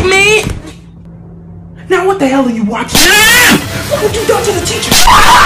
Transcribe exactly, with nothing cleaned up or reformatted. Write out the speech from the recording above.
me? Now what the hell are you watching? Ah! Look what you done to the teacher!